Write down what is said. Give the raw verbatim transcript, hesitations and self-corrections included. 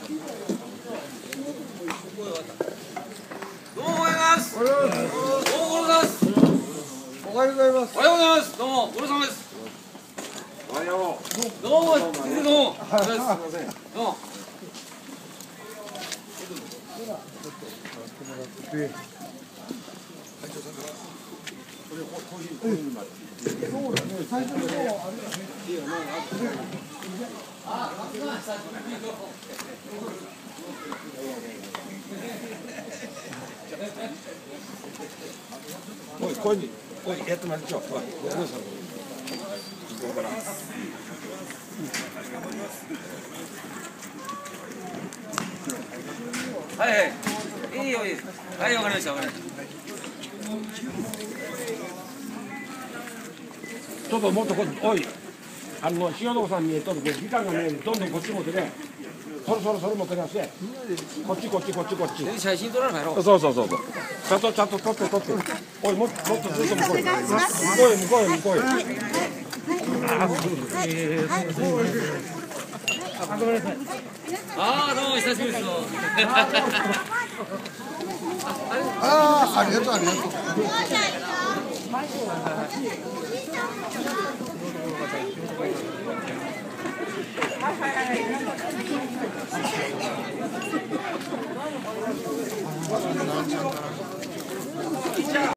どうもおはようございます。どうもご苦労様です。 おはようございます。 おはようございます。どうもご苦労様です。 おはよう。 どうも先生どうも。どうも。 そうだね、最初の方あれだね。 おい、こいに、こい、やってますよ。おい、どうしたの。 はいはい。いいよいいよ。はい、わかりましたわかりました。 ちょっともっとこっち、おい、あの塩野さんにちょっと時間がね、どんどんこっち持ってね。そろそろそろ持ってなして。こっちこっちこっちこっち。 写真撮らな帰ろう。 そうそうそうそう。ちゃんとちゃんと撮って撮って。おい、もっともっとずっと向こうへ。向こうへ向こうへ向こうへ。 ああどうも久しぶりです。 ああ、ありがとうありがとう。 なんちゃんから